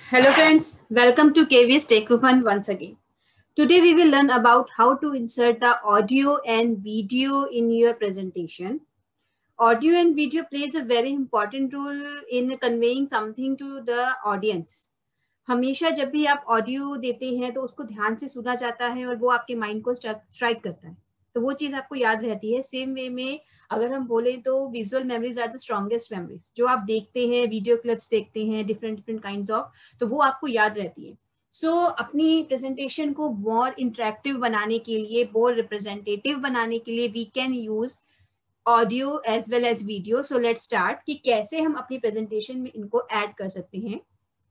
Hello friends, welcome to KVS Tech Fun once again. Today we will learn about how to insert the audio and video in your presentation. Audio and video plays a very important role in conveying something to the audience. हमेशा जब भी आप audio देते हैं तो उसको ध्यान से सुना जाता है और वो आपके माइंड को स्ट्राइक करता है, तो वो चीज आपको याद रहती है. सेम वे में अगर हम बोले तो visual memories are the strongest memories. जो आप देखते हैं, वीडियो क्लिप्स देखते हैं, डिफरेंट काइंड्स ऑफ, तो वो आपको याद रहती है. सो अपनी प्रेजेंटेशन को मोर इंटरेक्टिव बनाने के लिए, मोर रिप्रेजेंटेटिव बनाने के लिए we can use audio as well as video. So let's start कि कैसे हम अपनी प्रेजेंटेशन में इनको ऐड कर सकते हैं.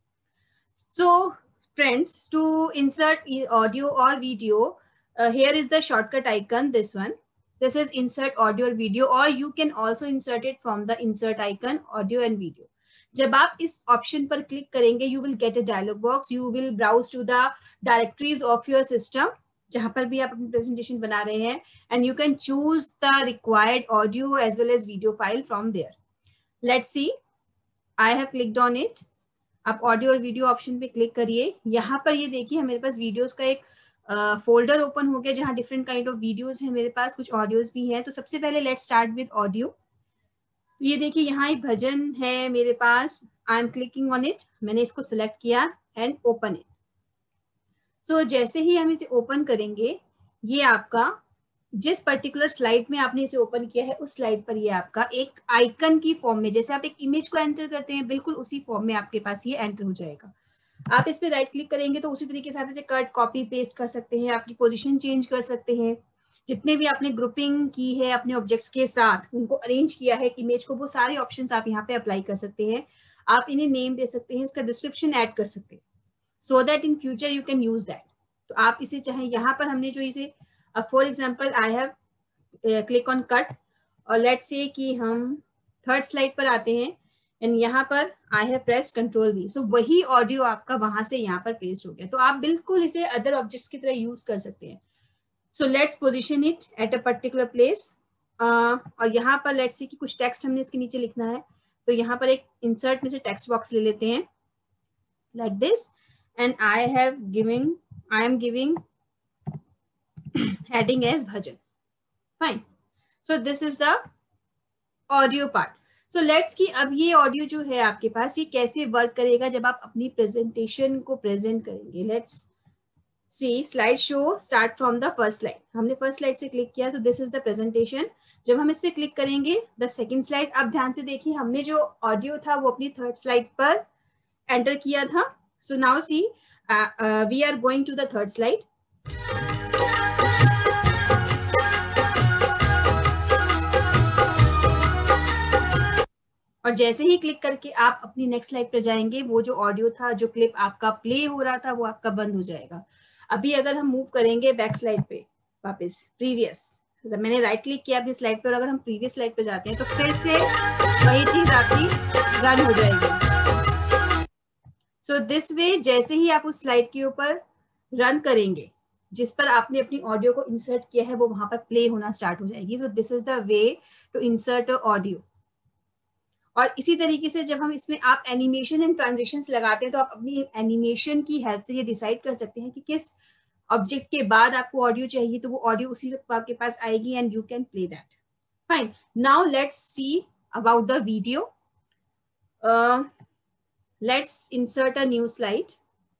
So friends, to insert audio or video, here is the shortcut icon, this one. This is insert audio or video, or you can also insert it from the insert icon, audio and video. जब आप इस option पर click करेंगे, you will get a dialog box. You will browse to the directories of your system, जहां पर भी आप अपनी प्रेजेंटेशन बना रहे हैं, and you can choose the required audio as well as video file from there. Let's see. I have clicked on it. आप audio और वीडियो ऑप्शन पे क्लिक करिए. यहाँ पर ये देखिए मेरे पास वीडियोस का एक फोल्डर ओपन हो गया जहाँ डिफरेंट काइंड ऑफ वीडियोस हैं. मेरे पास कुछ ऑडियोज भी हैं. तो सबसे पहले लेट्स स्टार्ट विद ऑडियो. ये देखिए यहाँ एक भजन है मेरे पास. I am clicking on it. मैंने इसको सिलेक्ट किया एंड ओपन इट. सो जैसे ही हम इसे ओपन करेंगे, ये आपका जिस पर्टिकुलर स्लाइड में आपने इसे ओपन किया है उस स्लाइड पर ये आपका एक आइकन की फॉर्म में, जैसे आप एक इमेज को एंटर करते हैं, बिल्कुल उसी फॉर्म में आपके पास ये एंटर हो जाएगा. आप इस पे राइट क्लिक करेंगे तो उसी तरीके से आप इसे कट, कॉपी, पेस्ट कर सकते हैं. आपकी पोजीशन चेंज कर सकते हैं. जितने भी आपने ग्रुपिंग की है अपने ऑब्जेक्ट्स के साथ, उनको अरेंज किया है इमेज को, वो सारे ऑप्शंस आप यहाँ पे अप्लाई कर सकते हैं. आप इन्हें नेम दे सकते हैं, इसका डिस्क्रिप्शन ऐड कर सकते हैं, so that in future you can use that. तो आप इसे चाहे यहाँ पर हमने जो इसे for example I have click on cut, और लेट्स से कि हम थर्ड स्लाइड पर आते हैं एंड यहाँ पर I have pressed control V. So वही ऑडियो आपका वहां से यहाँ पर पेस्ट हो गया. तो आप बिल्कुल इसे अदर ऑब्जेक्ट्स की तरह यूज कर सकते हैं. So let's position it at a particular place. और यहाँ पर लेट्स से कि कुछ टेक्स्ट हमने इसके नीचे लिखना है, तो यहाँ पर एक इंसर्ट में से टेक्स्ट बॉक्स ले लेते हैं like this, and I am giving heading as bhajan. Fine. So this is the audio part. So let's कि अब ये ऑडियो जो है आपके पास, ये कैसे वर्क करेगा जब आप अपनी प्रेजेंटेशन को प्रेजेंट करेंगे. Let's see. Slide show start from the first slide. हमने फर्स्ट स्लाइड से क्लिक किया, तो दिस इज द प्रेजेंटेशन. जब हम इस पे क्लिक करेंगे, द सेकंड स्लाइड. आप ध्यान से देखिए, हमने जो ऑडियो था वो अपनी थर्ड स्लाइड पर एंटर किया था. So now see, we are going to the third slide. और जैसे ही क्लिक करके आप अपनी नेक्स्ट स्लाइड पर जाएंगे, वो जो ऑडियो था, जो क्लिप आपका प्ले हो रहा था, वो आपका बंद हो जाएगा. अभी अगर हम मूव करेंगे बैक स्लाइड पे वापस, प्रीवियस, मैंने राइट क्लिक किया अपनी स्लाइड पर, अगर हम प्रीवियस स्लाइड पे जाते हैं तो फिर से वही चीज आपकी रन हो जाएगी. सो दिस वे, जैसे ही आप उस स्लाइड के ऊपर रन करेंगे जिस पर आपने अपनी ऑडियो को इंसर्ट किया है, वो वहां पर प्ले होना स्टार्ट हो जाएगी. So this is the way to insert audio. और इसी तरीके से जब हम इसमें आप एनिमेशन एंड ट्रांजिशंस लगाते हैं, तो आप अपनी एनिमेशन की हेल्प से ये डिसाइड कर सकते हैं कि किस ऑब्जेक्ट के बाद आपको ऑडियो चाहिए, तो वो ऑडियो उसी वक्त आपके पास आएगी and you can play that. Fine. Now let's see about the video. Let's insert a new slide.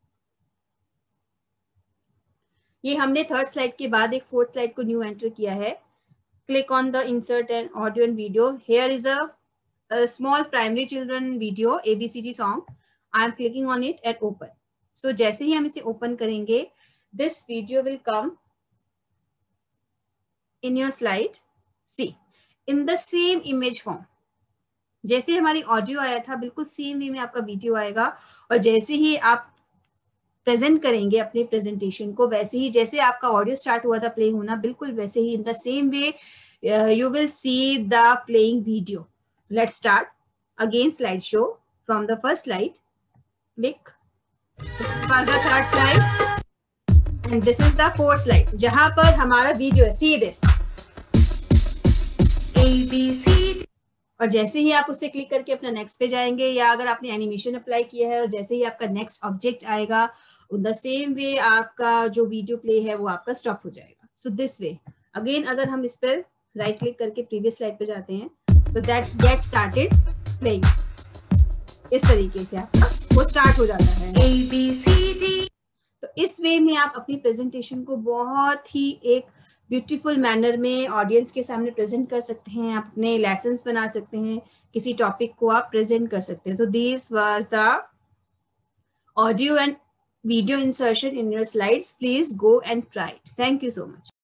ये हमने थर्ड स्लाइड के बाद एक फोर्थ स्लाइड को न्यू एंटर किया है. Click on the insert and audio and video. Here is a small primary children video ABCD song. I am clicking on it and open. So जैसे ही हम इसे open करेंगे, this video will come in your slide. See, in the same image form. जैसे हमारी audio आया था, बिल्कुल same way में आपका वीडियो आएगा. और जैसे ही आप प्रेजेंट करेंगे अपने प्रेजेंटेशन को, वैसे ही जैसे आपका ऑडियो स्टार्ट हुआ था प्ले होना, बिल्कुल वैसे ही in the same way you will see the playing video. Let's start. Again slideshow from the first slide. Click. This was the third slide. And this is the fourth slide. जहाँ पर हमारा video है. See this. A, B, C. और जैसे ही आप उससे click करके अपना नेक्स्ट पे जाएंगे, या अगर आपने एनिमेशन अप्लाई किया है और जैसे ही आपका नेक्स्ट ऑब्जेक्ट आएगा, इन द सेम वे आपका जो वीडियो प्ले है वो आपका स्टॉप हो जाएगा. सो दिस वे अगेन अगर हम इस पर राइट क्लिक करके प्रीवियस स्लाइड पे जाते हैं तो दैट गेट स्टार्टेड प्लेइंग. इस तरीके से आपका वो स्टार्ट हो जाता है. ABCD. तो इस वे में आप अपनी प्रेजेंटेशन को बहुत ही एक ब्यूटीफुल मैनर में ऑडियंस के सामने प्रेजेंट कर सकते हैं. आप अपने लेसन्स बना सकते हैं, किसी टॉपिक को आप प्रेजेंट कर सकते हैं. तो this was the audio and video insertion in your slides. Please go and try it. Thank you so much.